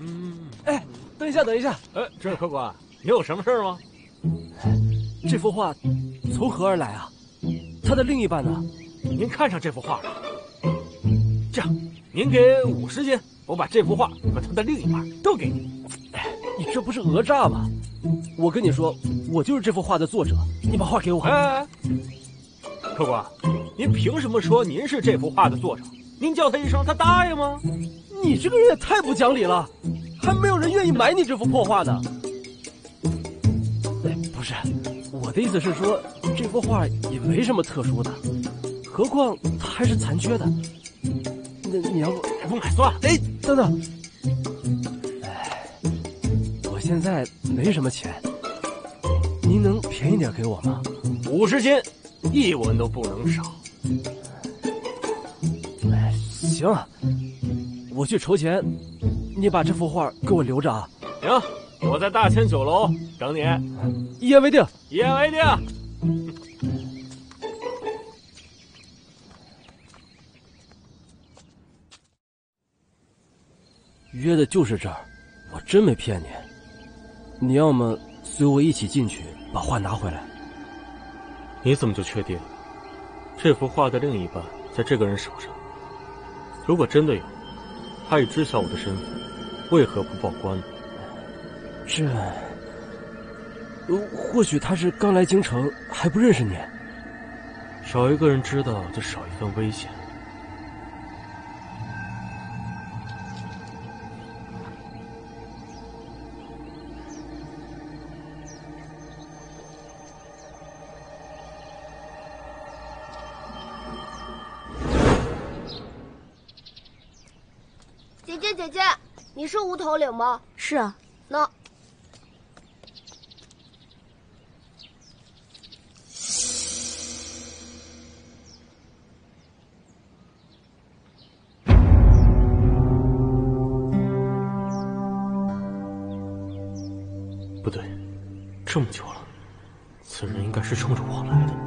哎，等一下，等一下。 这客官，你有什么事吗？ 这幅画从何而来啊？他的另一半呢？ 您看上这幅画了？这样，您给50斤，我把这幅画和他的另一半都给你。 你这不是讹诈吗？我跟你说，我就是这幅画的作者，你把画给我。 哎，客官，您凭什么说您是这幅画的作者？您叫他一声，他答应吗？ 你这个人也太不讲理了，还没有人愿意买你这幅破画呢。哎，不是，我的意思是说，这幅画也没什么特殊的，何况它还是残缺的。那你要不买算了。 哎，等等，哎，我现在没什么钱，您能便宜点给我吗 ？50斤，1文都不能少。 哎，行，我去筹钱，你把这幅画给我留着啊。 行，我在大千酒楼等你。 一言为定。 一言为定。 约的就是这儿，我真没骗你。你要么随我一起进去把画拿回来。 你怎么就确定这幅画的另一半在这个人手上？如果真的有，他已知晓我的身份，为何不报官呢？ 这，或许他是刚来京城，还不认识你。 少一个人知道，就少一份危险。 姐姐，你是无头领吗？ 是啊。 那不对，这么久了，此人应该是冲着我来的。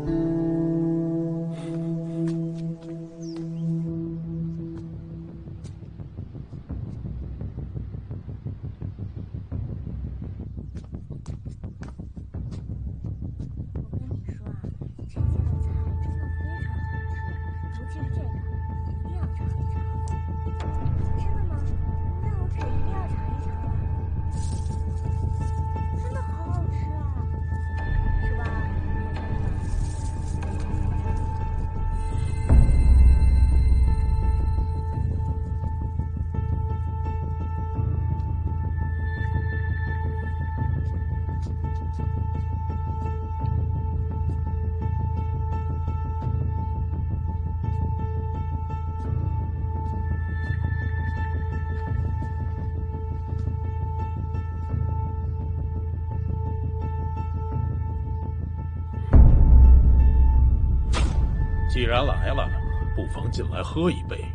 既然来了，不妨进来喝一杯。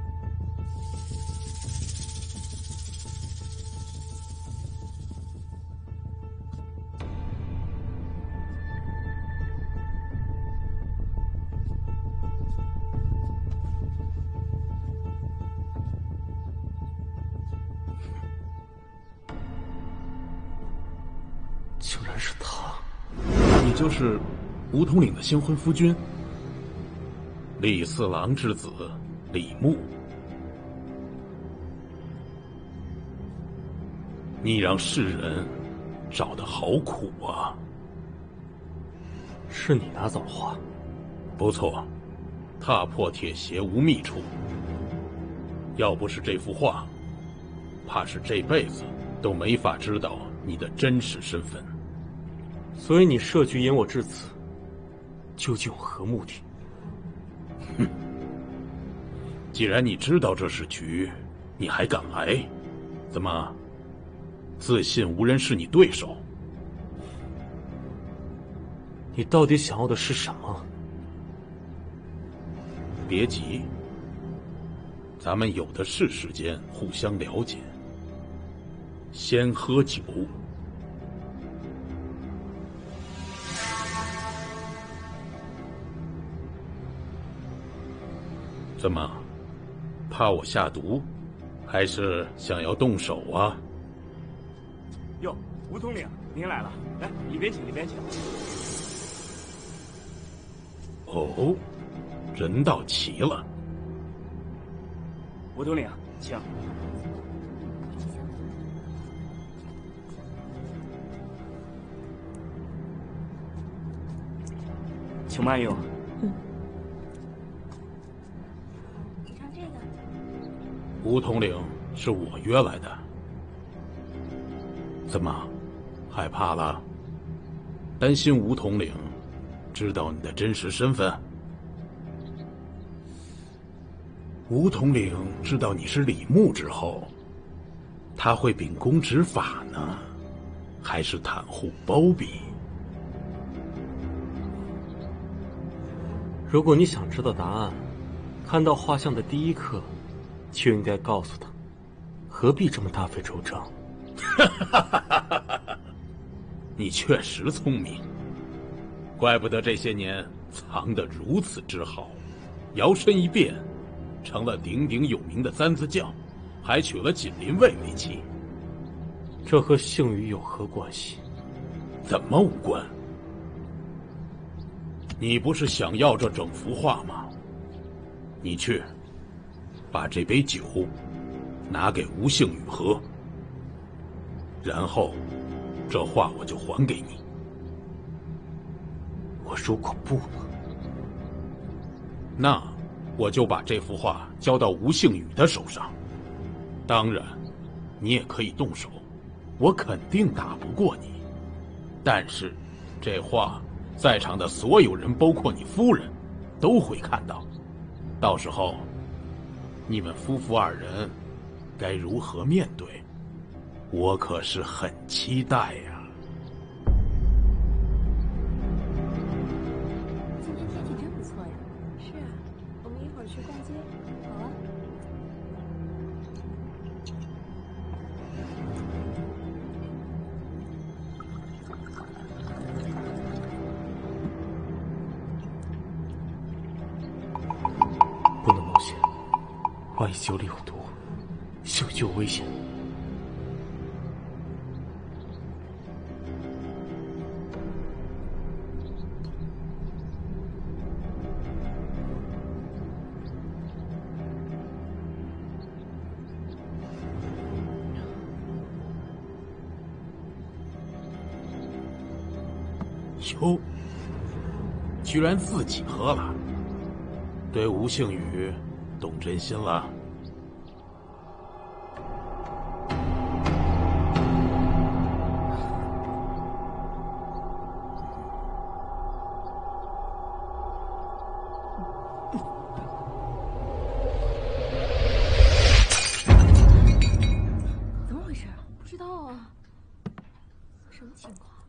竟然是他！ 你就是吴统领的新婚夫君？李四郎之子李牧，你让世人找得好苦啊！ 是你拿走了画？ 不错，踏破铁鞋无觅处。要不是这幅画，怕是这辈子都没法知道你的真实身份。 所以你设局引我至此，究竟有何目的？ 哼！既然你知道这是局，你还敢来？怎么，自信无人是你对手？ 你到底想要的是什么？ 别急，咱们有的是时间互相了解。先喝酒。怎么，怕我下毒？ 还是想要动手啊？ 哟，吴统领，您来了，来里边请，里边请。 哦，人到齐了。 吴统领，请。请慢用。 你唱这个。 吴统领是我约来的，怎么，害怕了？担心吴统领知道你的真实身份？吴统领知道你是李牧之后，他会秉公执法呢，还是袒护包庇？ 如果你想知道答案，看到画像的第一刻，就应该告诉他，何必这么大费周章？ 你确实聪明，怪不得这些年藏得如此之好，摇身一变，成了鼎鼎有名的三字将，还娶了锦林卫为妻。 这和姓羽有何关系？ 怎么无关？你不是想要这整幅画吗？你去，把这杯酒拿给吴姓羽喝，然后这画我就还给你。 我如果不呢？ 那我就把这幅画交到吴姓羽的手上。当然，你也可以动手，我肯定打不过你。但是，这画在场的所有人，包括你夫人，都会看到。到时候，你们夫妇二人该如何面对？我可是很期待呀。 今天天气真不错呀。是啊，我们一会儿去逛街。好啊。 不能冒险，万一酒里有毒，姓羽有危险。 哟，居然自己喝了，对吴姓羽动真心了。 怎么回事？不知道啊。什么情况？